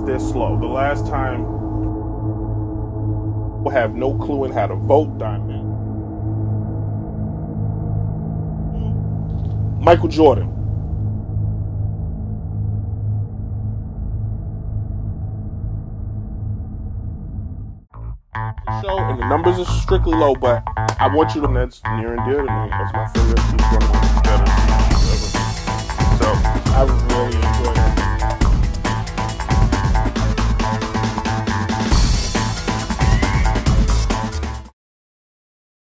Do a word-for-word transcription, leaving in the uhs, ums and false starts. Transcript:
this slow. The last time, we'll have no clue in how to vote, Diamond. Michael Jordan. Show and the numbers are strictly low, but I want you to. That's near and dear to me. That's my favorite piece. One of my better